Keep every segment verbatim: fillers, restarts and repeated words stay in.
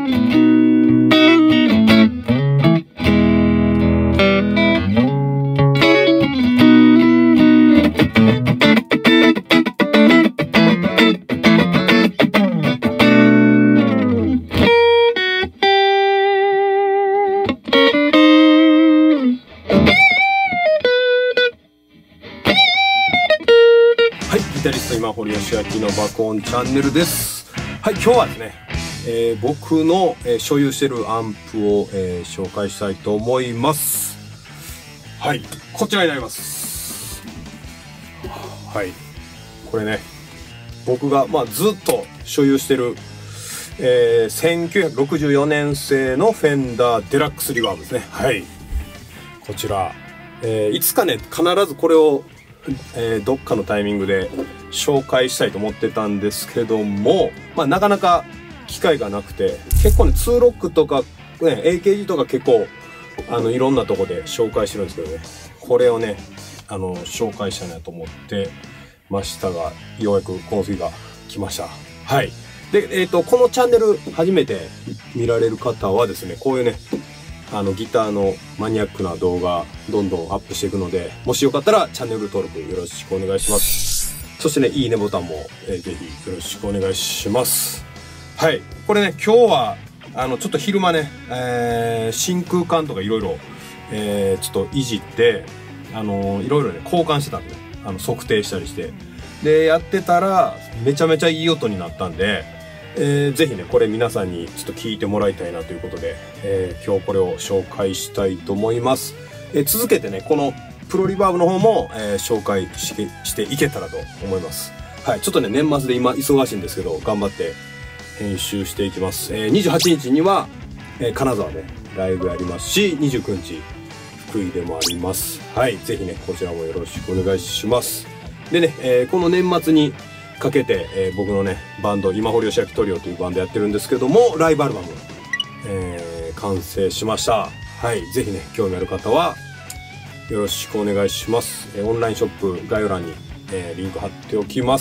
ギタリスト今堀義明の爆音チャンネルです。はい、今日はですね、えー、僕の、えー、所有してるアンプを、えー、紹介したいと思います。はい、こちらになります。はい、これね、僕が、まあ、ずっと所有してる、えー、せんきゅうひゃくろくじゅうよねん製のフェンダーデラックスリバーブですね。はい、こちら、えー、いつかね必ずこれをえー、どっかのタイミングで紹介したいと思ってたんですけども、まあ、なかなか機会がなくて、結構ねツーロックとか、ね、エーケージー とか結構あのいろんなとこで紹介してるんですけどね、これをねあの紹介したいなと思ってましたが、ようやくこの日が来ました。はい。で、えっとこのチャンネル初めて見られる方はですね、こういうねあのギターのマニアックな動画どんどんアップしていくので、もしよかったらチャンネル登録よろしくお願いします。そしてね、いいねボタンも、えー、ぜひよろしくお願いします。はい、これね今日はあのちょっと昼間ね、えー、真空管とかいろいろちょっといじってあのいろいろね交換してたんで、あの測定したりしてでやってたらめちゃめちゃいい音になったんで、えー、ぜひねこれ皆さんにちょっと聞いてもらいたいなということで、えー、今日これを紹介したいと思います。えー、続けてねこのプロリバーブの方も、えー、紹介ししていけたらと思います。はい、ちょっとね年末で今忙しいんですけど頑張って編集していきます。えー、にじゅうはちにちには、えー、金沢でライブやりますし、にじゅうくにち福井でもあります。はい、ぜひねこちらもよろしくお願いします。でね、えー、この年末にかけて、えー、僕のねバンド今堀義明トリオというバンドやってるんですけども、ライブアルバム、えー、完成しました。はい、ぜひね興味ある方はよろしくお願いします。えー、オンラインショップ概要欄に、えー、リンク貼っておきます。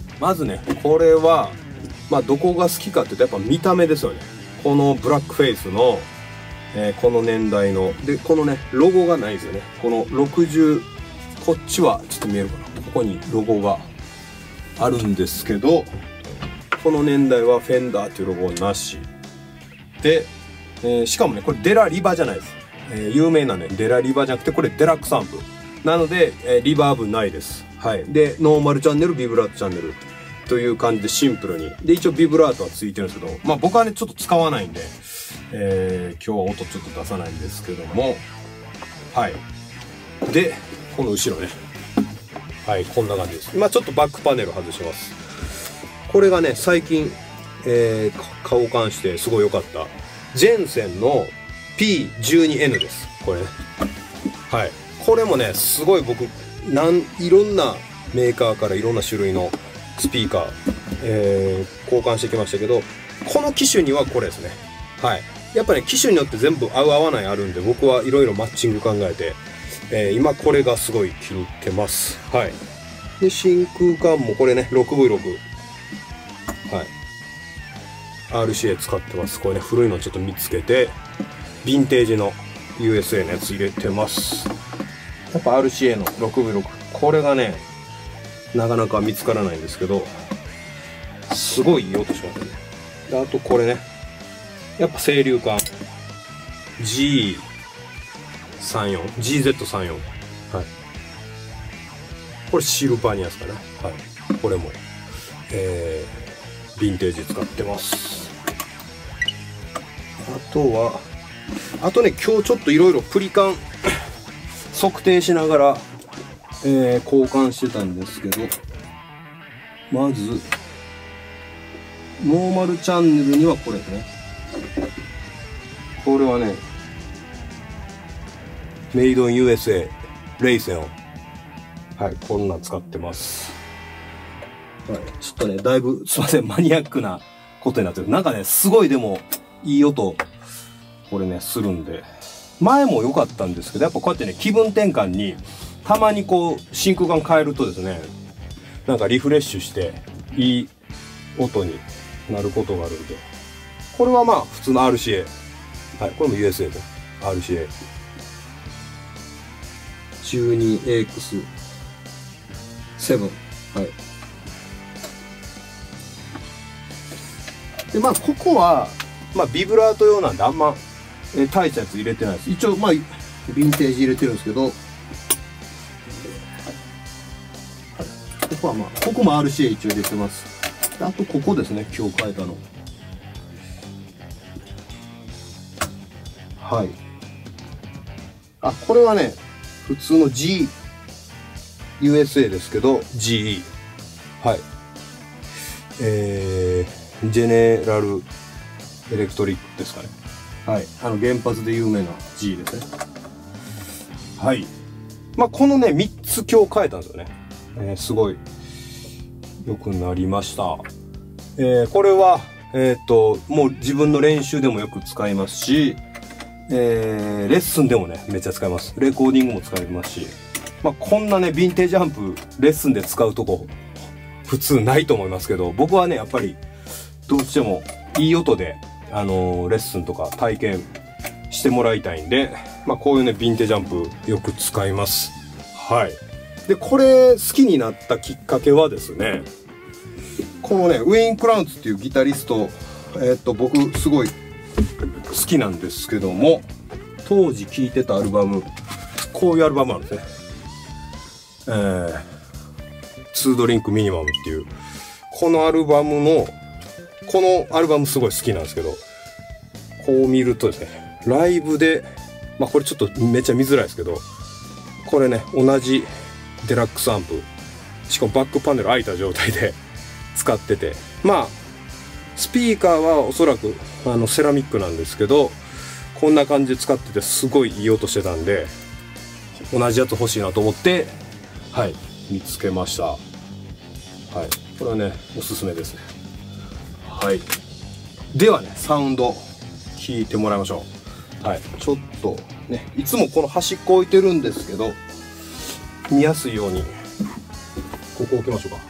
まずねこれはまあどこが好きかっていうとやっぱ見た目ですよね。このブラックフェイスの、えー、この年代のでこのねロゴがないですよね。このろくじゅうこっちはちょっと見えるかな、ここにロゴがあるんですけど、この年代はフェンダーっていうロゴなしで、えー、しかもねこれデラリバじゃないです。えー、有名なねデラリバじゃなくてこれデラックスアンプなので、えー、リバーブないです。はい。でノーマルチャンネル、ビブラートチャンネルという感じでシンプルにで、一応ビブラートはついてるんですけど、まあ僕はねちょっと使わないんで、えー、今日は音ちょっと出さないんですけども、はい。でこの後ろね、はい、こんな感じです。今ちょっとバックパネル外します。これがね最近、えー、交換してすごい良かったジェンセンの ピーじゅうにエヌ です。これね、はい、これもねすごい僕なんいろんなメーカーからいろんな種類のスピーカー、えー、交換してきましたけど、この機種にはこれですね。はい、やっぱね機種によって全部合う合わないあるんで、僕はいろいろマッチング考えて、えー、今これがすごい気に入ってます。はい。で真空管もこれね ろくブイろく、はい、アールシーエー 使ってます。これね古いのちょっと見つけてヴィンテージの ユーエスエー のやつ入れてます。やっぱ アールシーエー の ろくブイろく、これがねなかなか見つからないんですけどすごいいい音しますね。であとこれねやっぱ清流管 ジーさんじゅうよん ジーゼットさんじゅうよん、 はい、これシルバニアですかね。はい、これも、えー、ヴィンテージ使ってます。あとはあとね今日ちょっといろいろプリカン測定しながら、えー、交換してたんですけど、まずノーマルチャンネルにはこれですね。これはねメイドイン ユーエスエー レイセオン、はい、こんなん使ってます。はい、ちょっとねだいぶすいませんマニアックなことになってる。なんかねすごいでもいい音これねするんで、前も良かったんですけど、やっぱこうやってね気分転換にたまにこう真空管変えるとですね、なんかリフレッシュしていい音になることがあるんで、 これはまあ普通の アールシーエー。はい、これも ユーエスエー で アールシーエー。じゅうにエックスセブン。はい。で、まあ、ここは、まあ、ビブラート用なんで、あんま、えー、大したやつ入れてないです。一応、まあ、ヴィンテージ入れてるんですけど、はい、ここはまあ、ここも アールシーエー 一応入れてます。あと、ここですね、今日変えたの。はい。あ、これはね、普通の G、ユーエスエー ですけど、ジーイー。はい。えー、ジェネラルエレクトリックですかね。はい。あの、原発で有名な G ですね。はい。まあ、このね、みっつ今日変えたんですよね。えー、すごい良くなりました。えー、これは、えっと、もう自分の練習でもよく使いますし、えー、レッスンでもね、めっちゃ使います。レコーディングも使いますし、まあ、こんなね、ヴィンテージアンプ、レッスンで使うとこ、普通ないと思いますけど、僕はね、やっぱり、どうしても、いい音で、あのー、レッスンとか体験してもらいたいんで、まあ、こういうね、ヴィンテージアンプ、よく使います。はい。で、これ、好きになったきっかけはですね、このね、ウェイン・クラウンズっていうギタリスト、えー、っと、僕、すごい好きなんですけども、当時聴いてたアルバム、こういうアルバムなんですね。えー、ツードリンクミニマムっていう、このアルバムの、このアルバムすごい好きなんですけど、こう見るとですね、ライブで、まあこれちょっとめっちゃ見づらいですけど、これね、同じデラックスアンプ、しかもバックパネル開いた状態で使ってて、まあ、スピーカーはおそらくあのセラミックなんですけど、こんな感じで使っててすごいいい音してたんで、同じやつ欲しいなと思って、はい、見つけました。はい。これはね、おすすめですね。はい。ではね、サウンド、聞いてもらいましょう。はい。ちょっとね、いつもこの端っこ置いてるんですけど、見やすいように、ここ置きましょうか。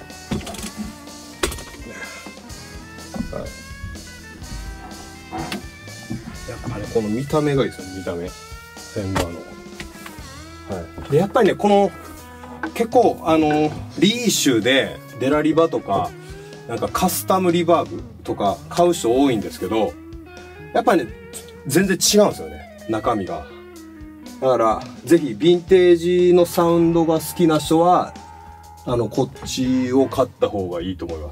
はい。やっぱね、この見た目がいいですよね、見た目。フェンダーの。はい。で、やっぱりね、この、結構、あの、リーシュで、デラリバとか、なんかカスタムリバーブとか買う人多いんですけど、やっぱりね、全然違うんですよね、中身が。だから、ぜひ、ヴィンテージのサウンドが好きな人は、あの、こっちを買った方がいいと思います。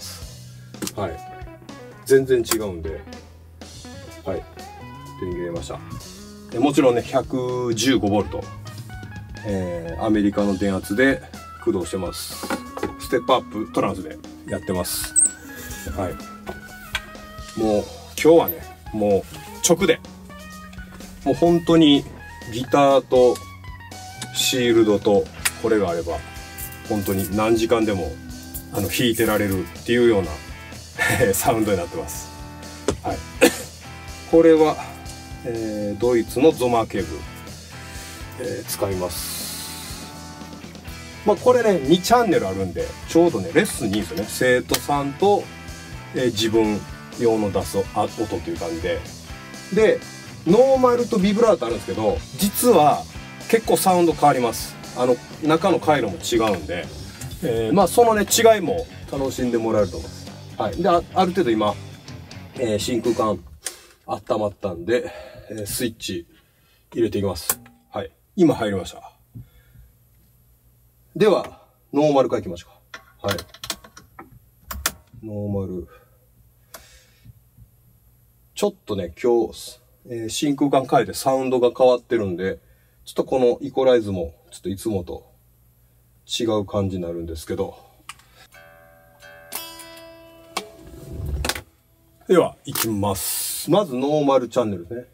はい。全然違うんで、はい。手に入れました。でもちろんね、ひゃくじゅうごボルト。えー、アメリカの電圧で駆動してます。ステップアップトランスでやってます。はい。もう今日はね、もう直で、もう本当にギターとシールドとこれがあれば、本当に何時間でもあの弾いてられるっていうようなサウンドになってます。はい。これは、えー、ドイツのゾマーケーブル。えー、使います。まあこれね、にチャンネルあるんで、ちょうどね、レッスンにいいんですよね。生徒さんと、えー、自分用の出す音という感じで。で、ノーマルとビブラートあるんですけど、実は結構サウンド変わります。あの、中の回路も違うんで、えー、まあそのね、違いも楽しんでもらえると思います。はい。で、あ, ある程度今、えー、真空管温まったんで、えー、スイッチ入れていきます。はい。今入りました。では、ノーマルからいきましょうか。はい。ノーマル。ちょっとね、今日、えー、真空管変えてサウンドが変わってるんで、ちょっとこのイコライズも、ちょっといつもと違う感じになるんですけど。では、いきます。まず、ノーマルチャンネルですね。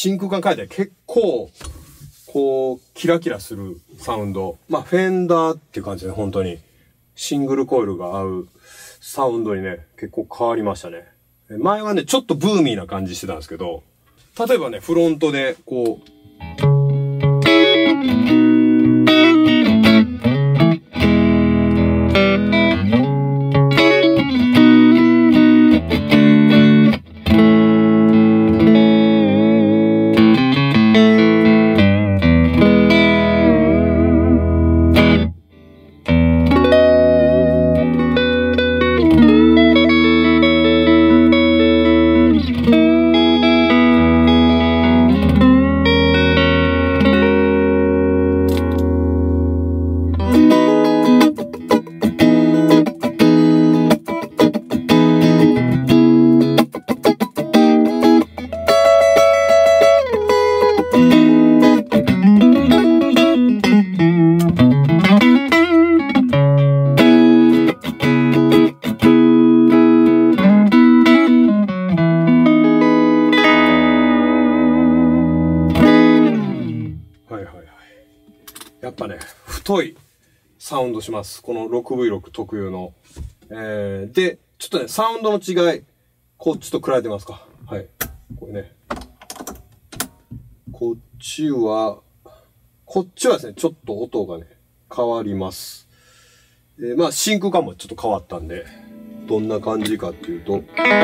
真空管変えて結構、こう、キラキラするサウンド。まあ、フェンダーっていう感じで、ね、本当に。シングルコイルが合うサウンドにね、結構変わりましたね。前はね、ちょっとブーミーな感じしてたんですけど、例えばね、フロントで、こう、やっぱね、太いサウンドします。この ろくブイろく 特有の。えー、で、ちょっとね、サウンドの違い、こっちと比べてますか。はい。これね。こっちは、こっちはですね、ちょっと音がね、変わります。えー、まあ、真空管もちょっと変わったんで、どんな感じかっていうと、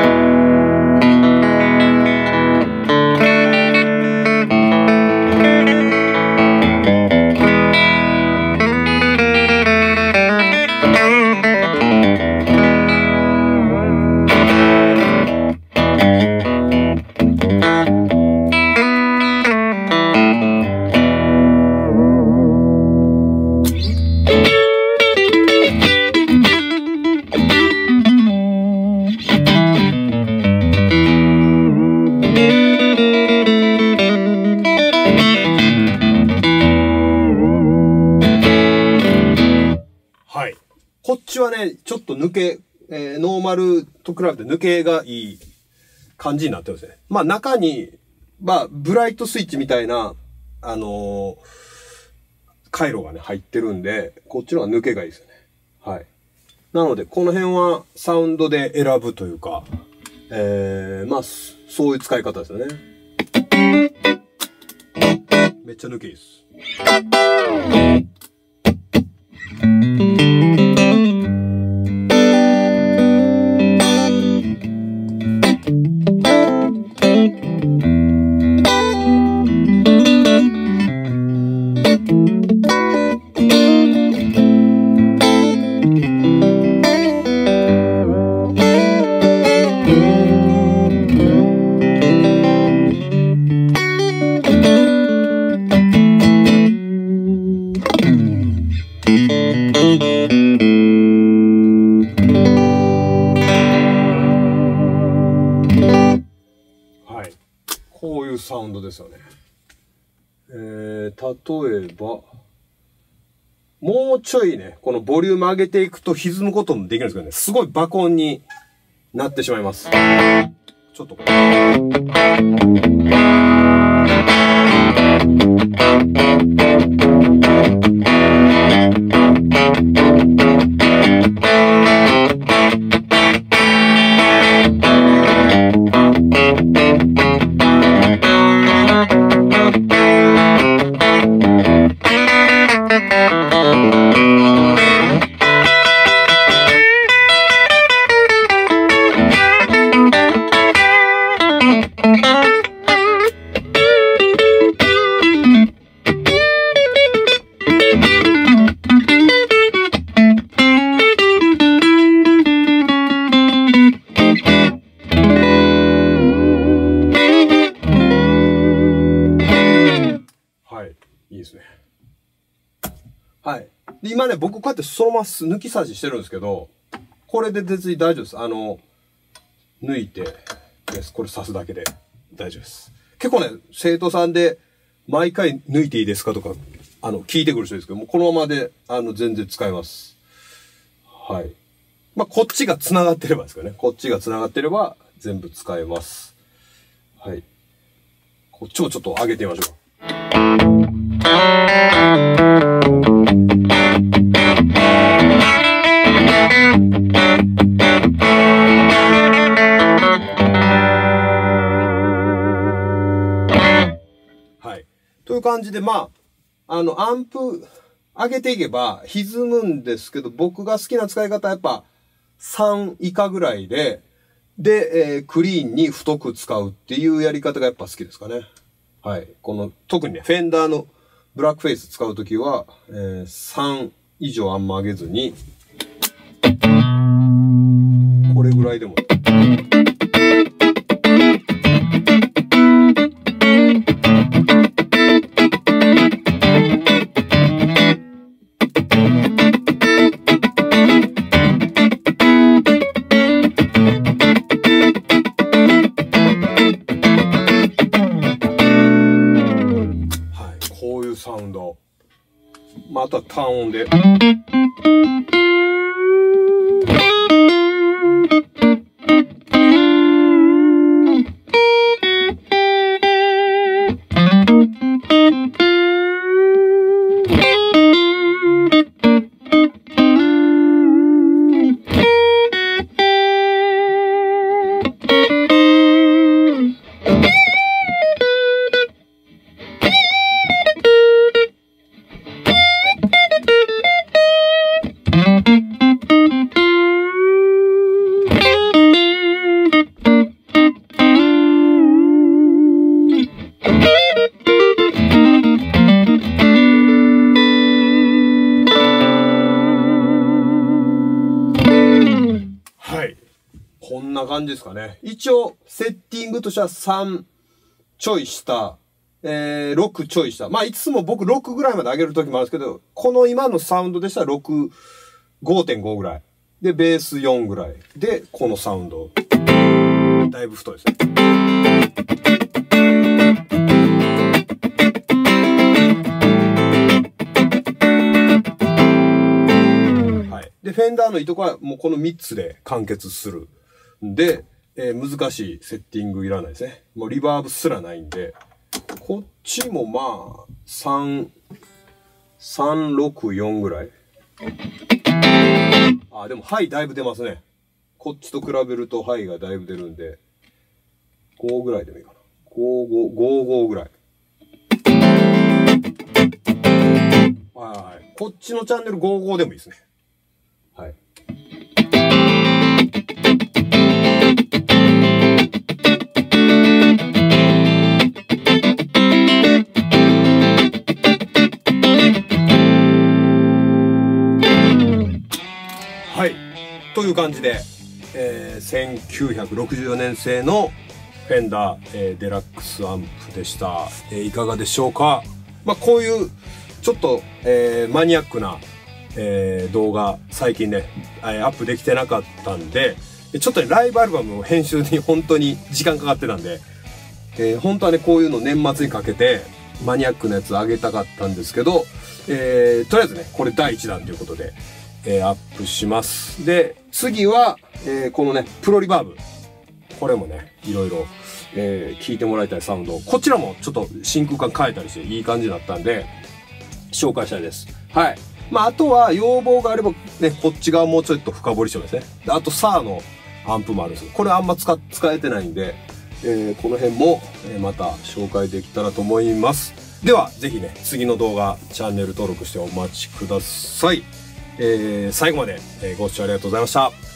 こっちはね、ちょっと抜け、えー、ノーマルと比べて抜けがいい感じになってるんですね。まあ中に、まあブライトスイッチみたいな、あのー、回路がね、入ってるんで、こっちの方が抜けがいいですよね。はい。なので、この辺はサウンドで選ぶというか、えー、まあ、そういう使い方ですよね。めっちゃ抜けいいです。こういうサウンドですよね。えー、例えば、もうちょいね、このボリューム上げていくと歪むこともできるんですけどね、すごい爆音になってしまいます。ちょっとこれ。いいですね。はい。で、今ね、僕こうやってそのまま抜き差ししてるんですけど、これで別に大丈夫です。あの、抜いて、これ刺すだけで大丈夫です。結構ね、生徒さんで、毎回抜いていいですかとか、あの、聞いてくる人ですけど、もうこのままで、あの、全然使えます。はい。まあ、こっちが繋がってればですけどね。こっちが繋がってれば、全部使えます。はい。 こっちをちょっと上げてみましょう。はい。という感じで、まあ、あの、アンプ上げていけば歪むんですけど、僕が好きな使い方はやっぱさん以下ぐらいで、で、えー、クリーンに太く使うっていうやり方がやっぱ好きですかね。はい。この、特にね、フェンダーのブラックフェイス使うときは、えー、さん以上あんま上げずに、これぐらいでも。サウンド。また単音で。こんな感じですかね。一応、セッティングとしてはさんちょい下、えー、ろくちょい下。まあ、いつも僕ろくぐらいまで上げるときもあるんですけど、この今のサウンドでしたらろく、ごてんご ぐらい。で、ベースよんぐらい。で、このサウンド。だいぶ太いですね。はい。で、フェンダーのいいとこはもうこのみっつで完結する。で、えー、難しいセッティングいらないですね。もうリバーブすらないんで、こっちもまあ、さん、さん、ろく、よんぐらい。あ、でもハイだいぶ出ますね。こっちと比べるとハイがだいぶ出るんで、ごぐらいでもいいかな。ご、ご、ご、ごぐらい。はい。こっちのチャンネルご、ごでもいいですね。はい。はい。という感じで、えー、せんきゅうひゃくろくじゅうよねん製のフェンダー、えー、デラックスアンプでした。えー、いかがでしょうか。まあ、こういう、ちょっと、えー、マニアックな、えー、動画、最近ね、アップできてなかったんで、ちょっとね、ライブアルバムの編集に本当に時間かかってたんで、えー、本当はね、こういうの年末にかけて、マニアックなやつあげたかったんですけど、えー、とりあえずね、これだいいちだんということで、えー、アップします。で、次は、えー、このね、プロリバーブ。これもね、いろいろ、えー、聞いてもらいたいサウンド。こちらもちょっと真空管変えたりしていい感じになったんで、紹介したいです。はい。まあ、あとは要望があれば、ね、こっち側もうちょっと深掘りしてますね。であと、サーのアンプもあるんですけど、これあんま使、使えてないんで、えー、この辺も、えー、また紹介できたらと思います。では、ぜひね、次の動画、チャンネル登録してお待ちください。えー、最後まで、えー、ご視聴ありがとうございました。